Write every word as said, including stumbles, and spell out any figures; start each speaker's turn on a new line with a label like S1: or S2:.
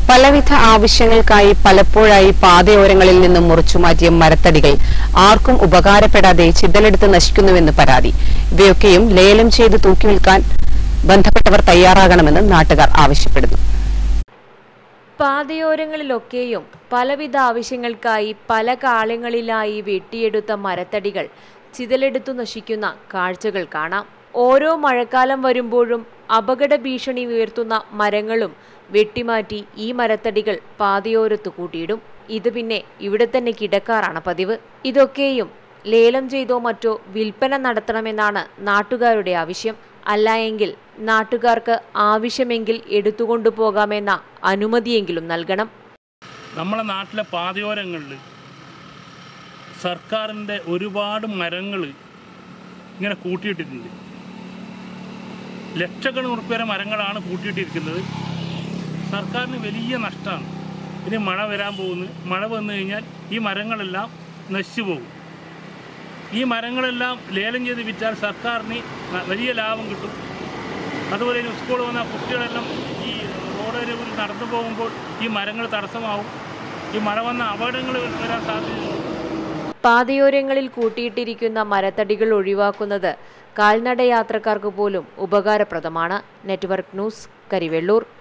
S1: പലവിധ ആവശ്യങ്ങൾക്കായി പലപ്പോഴായി പാതയോരങ്ങളിൽ നിന്നും മുറിച്ചുമാറ്റിയ മരത്തടികൾ ആർക്കും ഉപകാരപ്പെടാതെ ചിതലെടുത്ത് നശിക്കുന്നുവെന്ന് പരാതി. ഇവയൊക്കെയും ലേലം ചെയ്ത് തൂക്കിവിൽക്കാൻ ബന്ധപ്പെട്ടവർ തയ്യാറാകണമെന്ന് നാട്ടുകാർ ആവശ്യപ്പെടുന്നു.
S2: പാതയോരങ്ങളിലൊക്കെയും പലവിധ ആവശ്യങ്ങൾക്കായി പല കാലങ്ങളിലായി വെട്ടിയെടുത്ത മരത്തടികൾ ചിതലെടുത്തു നശിക്കുന്ന കാഴ്ചകൾ കാണാം. ഓരോ മഴക്കാലം വരുമ്പോഴും അപകട ഭീഷണി ഉയർത്തുന്ന മരങ്ങളും വെട്ടിമാറ്റി ഈ മരത്തടികൾ പാതയോരത്ത് കൂട്ടിയിടും. ഇത് പിന്നെ ഇവിടെ തന്നെ കിടക്കാറാണ് പതിവ്. ഇതൊക്കെയും ലേലം ചെയ്തോ മറ്റോ വിൽപ്പന നടത്തണമെന്നാണ് നാട്ടുകാരുടെ ആവശ്യം. അല്ല എങ്കിൽ നാട്ടുകാർക്ക് ആവശ്യമെങ്കിൽ എടുത്തുകൊണ്ടു പോകാമെന്ന അനുമതിയെങ്കിലും നൽകണം.
S3: നമ്മുടെ നാട്ടിലെ പാതയോരങ്ങളിൽ സർക്കാരിൻ്റെ ഒരുപാട് മരങ്ങൾ ഇങ്ങനെ കൂട്ടിയിട്ടിട്ടുണ്ട്. ലക്ഷക്കണക്കിന് റുപ്യ മരങ്ങളാണ് കൂട്ടിയിട്ടിരിക്കുന്നത്. സർക്കാരിന് വലിയ നഷ്ടമാണ്. ഇനി മഴ വരാൻ പോകുന്നു. മഴ വന്നു കഴിഞ്ഞാൽ ഈ മരങ്ങളെല്ലാം നശിച്ചു പോകും. ഈ മരങ്ങളെല്ലാം ലേലം ചെയ്ത് വിറ്റാൽ സർക്കാരിന് വലിയ ലാഭം കിട്ടും. അതുപോലെ സ്കൂളിൽ വന്ന കുട്ടികളെല്ലാം ഈ റോഡ് നടന്നു പോകുമ്പോൾ ഈ മരങ്ങൾ തടസ്സമാവും. ഈ മഴ വന്ന അപകടങ്ങൾ വരാൻ സാധ്യതയുണ്ട്.
S2: പാതയോരങ്ങളിൽ കൂട്ടിയിട്ടിരിക്കുന്ന മരത്തടികൾ ഒഴിവാക്കുന്നത് കാൽനട യാത്രക്കാർക്ക് പോലും ഉപകാരപ്രദമാണ്. Network news, Karivellur.